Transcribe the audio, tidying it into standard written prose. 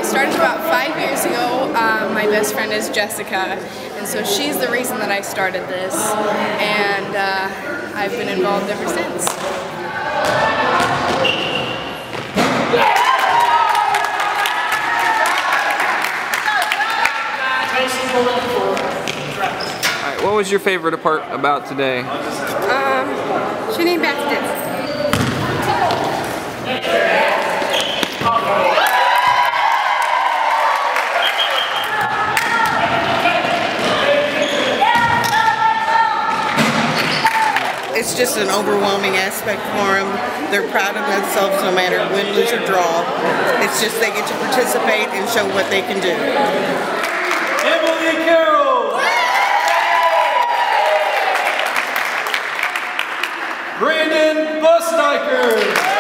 started about 5 years ago. My best friend is Jessica, and so she's the reason that I started this, and I've been involved ever since. Alright, what was your favorite part about today? Shooting baskets. It's just an overwhelming aspect for them. They're proud of themselves no matter win, lose, or draw. It's just they get to participate and show what they can do. Emily Carroll! Brandon Busdiker!